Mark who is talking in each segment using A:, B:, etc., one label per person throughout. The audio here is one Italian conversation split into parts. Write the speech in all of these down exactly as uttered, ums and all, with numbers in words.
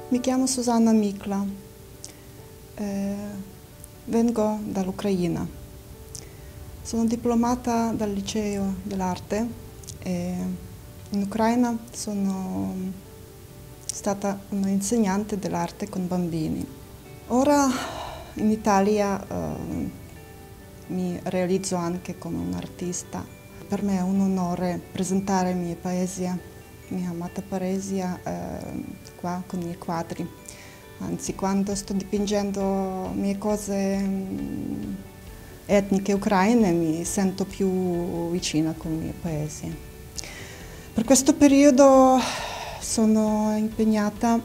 A: Mi chiamo Susanna Mikla, eh, vengo dall'Ucraina. Sono diplomata dal liceo dell'arte e in Ucraina sono stata un'insegnante dell'arte con bambini. Ora in Italia eh, mi realizzo anche come un'artista. Per me è un onore presentare le mie poesie, mia amata poesia, eh, qua con i miei quadri. Anzi, quando sto dipingendo mie cose mh, etniche ucraine mi sento più vicina con le mie poesie. Per questo periodo sono impegnata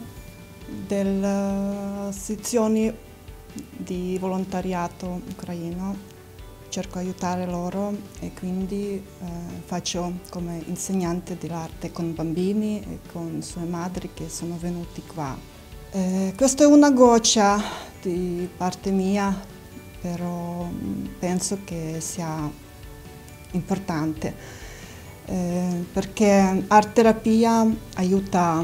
A: nelle sezioni di volontariato ucraino. Cerco di aiutare loro e quindi eh, faccio come insegnante dell'arte con bambini e con sue madri che sono venuti qua. Eh, questa è una goccia di parte mia, però penso che sia importante eh, perché arte terapia aiuta a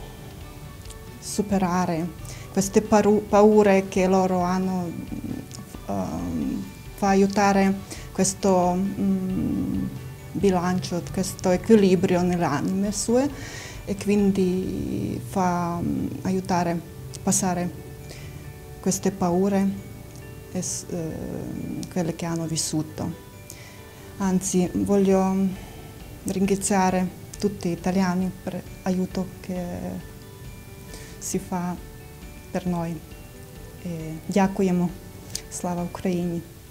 A: superare queste paure che loro hanno. Uh, fa aiutare questo mm, bilancio, questo equilibrio nelle anime sue e quindi fa mm, aiutare a passare queste paure e eh, quelle che hanno vissuto. Anzi, voglio ringraziare tutti gli italiani per l'aiuto che si fa per noi. E дякуємо. Слава Україні!